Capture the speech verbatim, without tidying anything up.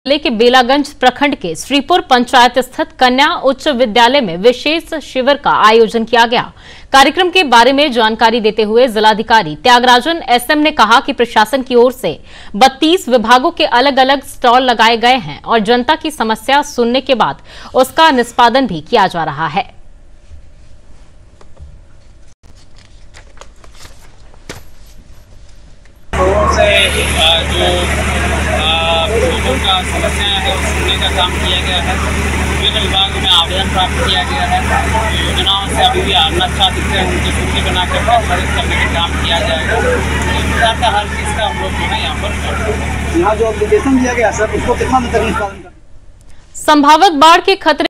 जिले के बेलागंज प्रखंड के श्रीपुर पंचायत स्थित कन्या उच्च विद्यालय में विशेष शिविर का आयोजन किया गया। कार्यक्रम के बारे में जानकारी देते हुए जिलाधिकारी त्यागराजन एसएम ने कहा कि प्रशासन की ओर से बत्तीस विभागों के अलग अलग स्टॉल लगाए गए हैं और जनता की समस्या सुनने के बाद उसका निष्पादन भी किया जा रहा है। जो का समस्याएं है उस सुनने का काम किया गया है। विभिन्न विभाग में आवेदन प्राप्त किया गया है। योजनाओं से अभी भी नक्शा दिखते हैं, उनकी सूची बनाकर प्रसारित करने का काम किया जाएगा। इस प्रकार का हर चीज़ का हम लोग जो है यहाँ पर यहाँ जो एप्लीकेशन दिया गया सर, उसको कितना मतलब निष्पादन करना? संभावित बाढ़ के खतरे